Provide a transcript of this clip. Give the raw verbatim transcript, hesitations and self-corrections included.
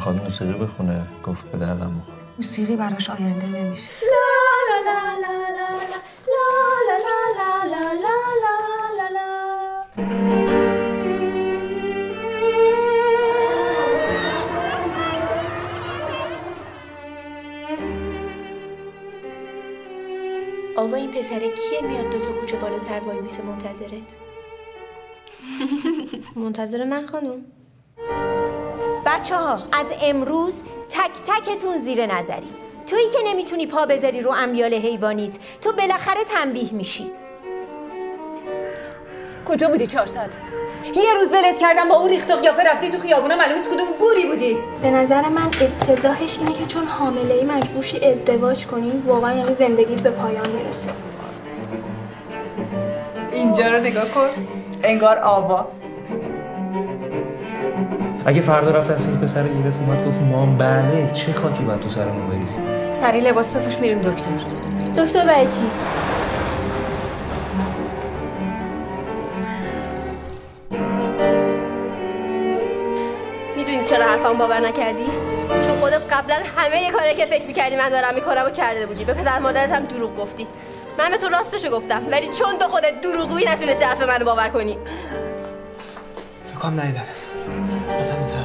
میخواد موسیقی بخونه، گفت به دردم بخور. موسیقی براش آینده نمیشه. آوا این پسره کیه میاد دو تا کوچه بالاتر وای میسه منتظرت؟ منتظر من خانم؟ بچه ها از امروز تک تکتون زیر نظری. تویی که نمیتونی پا بذاری رو امیال حیوانیت، تو بالاخره تنبیه میشی. کجا بودی چهار ساعت؟ یه روز ولت کردم با اون ریخت و قیافه رفتی تو خیابونا، معلوم نیست کدوم گوری بودی. به نظر من افتضاحش اینه که چون حامله‌ای مجبور شی ازدواج کنی، واقعا یعنی زندگیت به پایان میرسه. اینجا رو نگاه کن، انگار آوا. اگه فردا رفت از این پسر گرفت اومد گفت مام بله، چه خاکی باید تو سرمون بریزیم؟ سری لباس بپوش میریم دکتر. دکتر برای چی؟ میدونی چرا حرفمو باور نکردی؟ چون خودت قبلا همه یه کاری که فکر میکردی من دارم میکنم و کرده بودی. به پدر مادرت هم دروغ گفتی. من به تو راستشو گفتم، ولی چون تو خودت دروغگویی نتونستی حرف منو باور کنی. فکرم ندیدم. مثلا